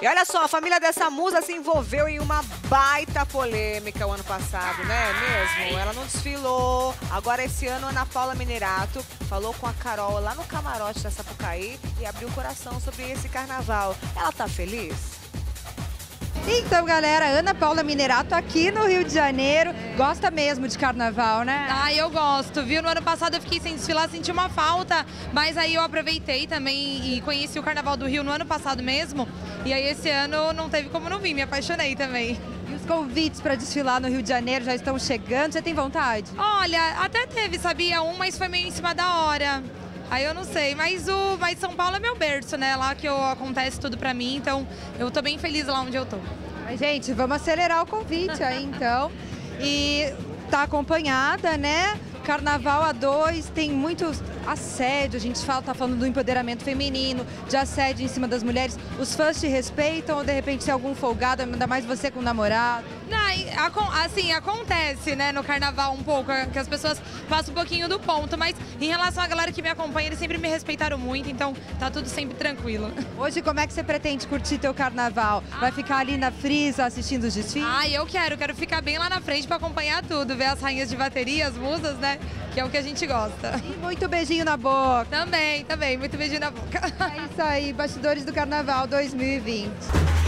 E olha só, a família dessa musa se envolveu em uma baita polêmica o ano passado, né? Mesmo? Ela não desfilou. Agora, esse ano, Ana Paula Minerato falou com a Carol lá no camarote da Sapucaí e abriu o coração sobre esse carnaval. Ela tá feliz? Então, galera, Ana Paula Minerato aqui no Rio de Janeiro. Gosta mesmo de carnaval, né? Ah, eu gosto, viu? No ano passado eu fiquei sem desfilar, senti uma falta, mas aí eu aproveitei também e conheci o Carnaval do Rio no ano passado mesmo. E aí esse ano não teve como não vir, me apaixonei também. E os convites para desfilar no Rio de Janeiro já estão chegando, você tem vontade? Olha, até teve, sabia? Mas foi meio em cima da hora. Aí eu não sei, mas São Paulo é meu berço, né? Lá que acontece tudo pra mim, então eu tô bem feliz lá onde eu tô. Mas, gente, vamos acelerar o convite aí, então. E tá acompanhada, né? Carnaval a dois, tem muito assédio, a gente tá falando do empoderamento feminino, de assédio em cima das mulheres. Os fãs te respeitam ou de repente tem algum folgado, ainda mais você com o namorado? Não, assim, acontece, né, no carnaval um pouco, que as pessoas passam um pouquinho do ponto, mas em relação à galera que me acompanha, eles sempre me respeitaram muito, então tá tudo sempre tranquilo. Hoje, como é que você pretende curtir teu carnaval? Vai ficar ali na frisa assistindo os desfiles? Ah, eu quero ficar bem lá na frente pra acompanhar tudo, ver as rainhas de bateria, as musas, né, que é o que a gente gosta. E muito beijinho na boca. Também, muito beijinho na boca. É isso aí, Bastidores do Carnaval 2020.